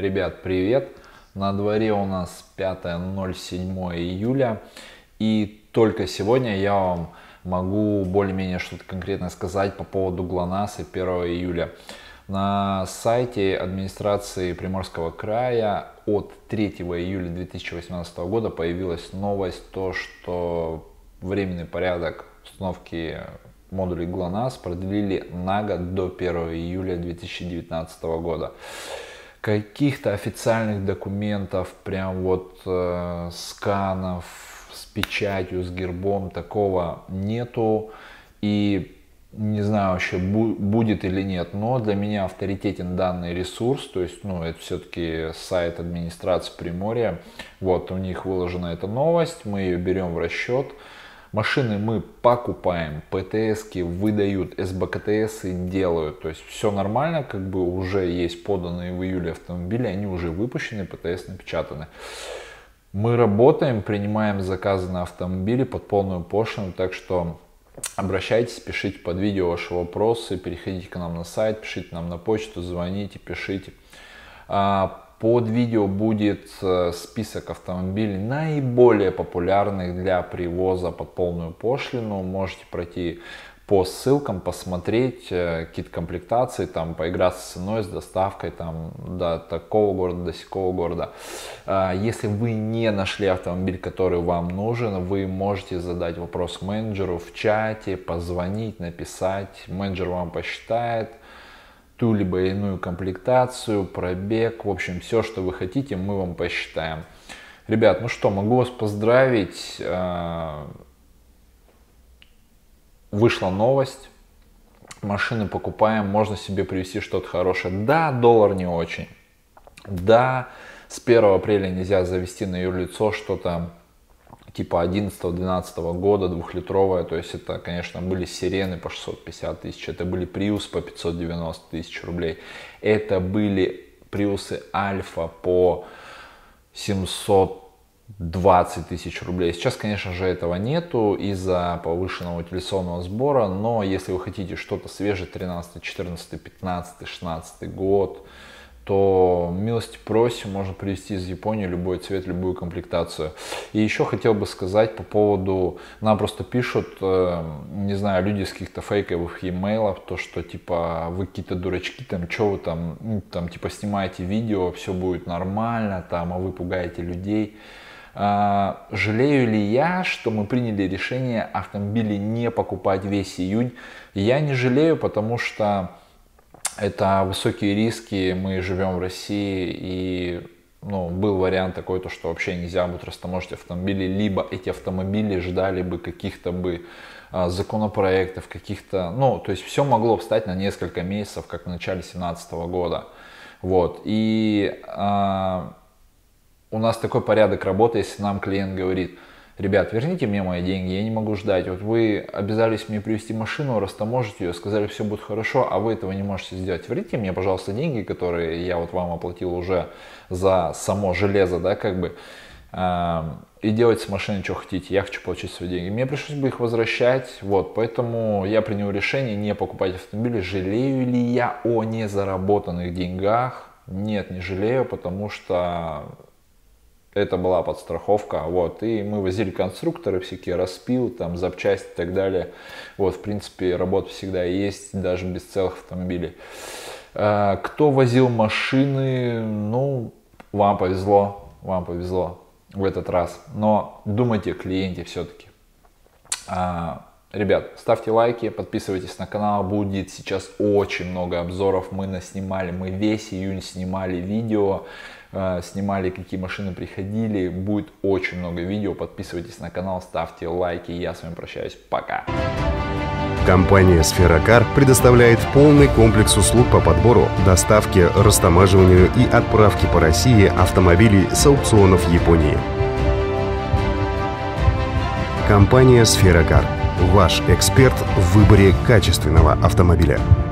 Ребят, привет! На дворе у нас 5.07 июля, и только сегодня я вам могу более-менее что-то конкретное сказать по поводу ГЛОНАССа 1 июля. На сайте администрации Приморского края от 3 июля 2018 года появилась новость, что временный порядок установки модулей ГЛОНАСС продлили на год до 1 июля 2019 года. Каких-то официальных документов, прям вот сканов с печатью, с гербом, такого нету. И не знаю вообще, будет или нет, но для меня авторитетен данный ресурс, то есть, это все-таки сайт администрации Приморья. Вот, у них выложена эта новость, мы ее берем в расчет. Машины мы покупаем, ПТС-ки выдают, СБКТСы делают, то есть все нормально, как бы уже есть поданные в июле автомобили, они уже выпущены, ПТС напечатаны. Мы работаем, принимаем заказы на автомобили под полную пошлину, так что обращайтесь, пишите под видео ваши вопросы, переходите к нам на сайт, пишите нам на почту, звоните, пишите. Под видео будет список автомобилей наиболее популярных для привоза под полную пошлину. Можете пройти по ссылкам, посмотреть какие-то комплектации, там поиграться с ценой, с доставкой там, до такого города, до сякого города. Если вы не нашли автомобиль, который вам нужен, вы можете задать вопрос менеджеру в чате, позвонить, написать. Менеджер вам посчитает ту либо иную комплектацию, пробег, в общем, все, что вы хотите, мы вам посчитаем. Ребят, ну что, могу вас поздравить. Вышла новость, машины покупаем, можно себе привезти что-то хорошее. Да, доллар не очень. Да, с 1 апреля нельзя завести на юрлицо что-то типа 11-12 года, 2-литровая, то есть это, конечно, были сирены по 650 тысяч, это были приусы по 590 тысяч рублей, это были приусы Альфа по 720 тысяч рублей. Сейчас, конечно же, этого нету из-за повышенного утилизационного сбора, но если вы хотите что-то свежее, 13, 14, 15, 16 год, то милости просим, можно привезти из Японии любой цвет, любую комплектацию. И еще хотел бы сказать по поводу, нам просто пишут, не знаю, люди с каких-то фейковых e-mailов, то что типа вы какие-то дурачки, там что вы там типа снимаете видео, все будет нормально, там, а вы пугаете людей. Жалею ли я, что мы приняли решение автомобили не покупать весь июнь? Я не жалею, потому что это высокие риски, мы живем в России, и был вариант такой, то, что вообще нельзя будет растаможить автомобили, либо эти автомобили ждали бы каких-то бы законопроектов, каких-то, то есть все могло встать на несколько месяцев, как в начале 2017 года. Вот, и у нас такой порядок работы, если нам клиент говорит: ребят, верните мне мои деньги, я не могу ждать. Вот вы обязались мне привезти машину, растаможить ее, сказали, все будет хорошо, а вы этого не можете сделать. Верните мне, пожалуйста, деньги, которые я вот вам оплатил уже за само железо, да, как бы, и делайте с машиной, что хотите. Я хочу получить свои деньги. Мне пришлось бы их возвращать, вот, поэтому я принял решение не покупать автомобили. Жалею ли я о незаработанных деньгах? Нет, не жалею, потому что это была подстраховка, вот, и мы возили конструкторы всякие, распил, там, запчасти и так далее. Вот, в принципе, работа всегда есть, даже без целых автомобилей. Кто возил машины, вам повезло в этот раз, но думайте о клиенте все-таки. Ребят, ставьте лайки, подписывайтесь на канал, будет сейчас очень много обзоров, мы весь июнь снимали видео, снимали, какие машины приходили, будет очень много видео, подписывайтесь на канал, ставьте лайки, я с вами прощаюсь, пока. Компания «Сферокар» предоставляет полный комплекс услуг по подбору, доставке, растамаживанию и отправке по России автомобилей с аукционов Японии. Компания «Сферокар» – ваш эксперт в выборе качественного автомобиля.